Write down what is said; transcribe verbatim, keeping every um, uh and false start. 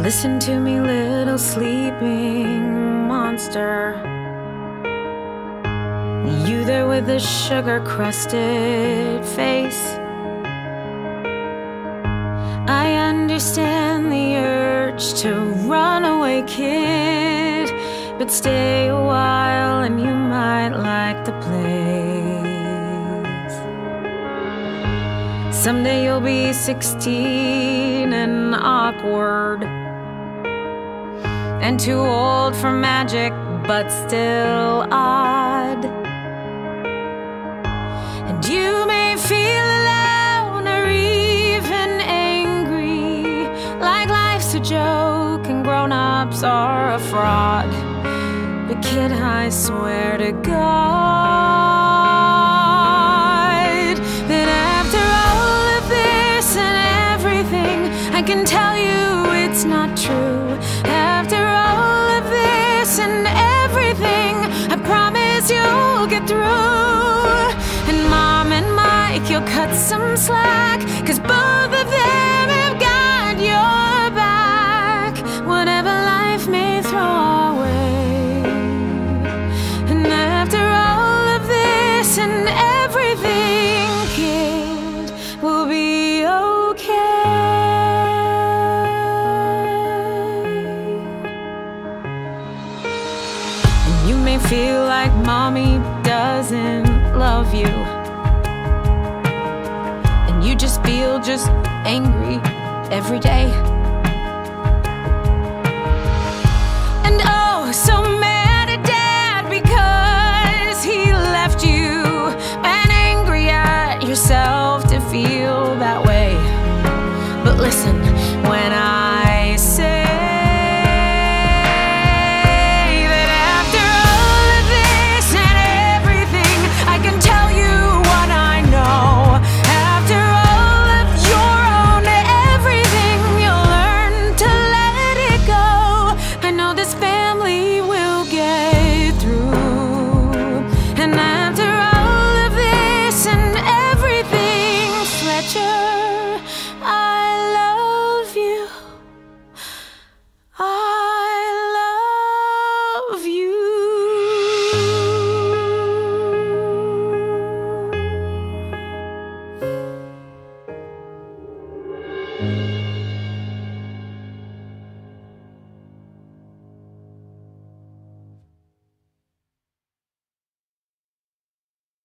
Listen to me, little sleeping monster. You there with the sugar-crusted face. I understand the urge to run away, kid, but stay a while and you might like the place. Someday you'll be sixteen and awkward and too old for magic, but still odd. And you may feel alone or even angry, like life's a joke and grown-ups are a fraud. But kid, I swear to God that after all of this and everything, I can tell you it's not true. After all of this and everything, I promise you'll get through. And Mom and Mike, you'll cut some slack, 'cause both of them have got your back, whatever life may throw our way. And after all of this and everything, kid, we'll be okay. You may feel like Mommy doesn't love you, and you just feel just angry every day.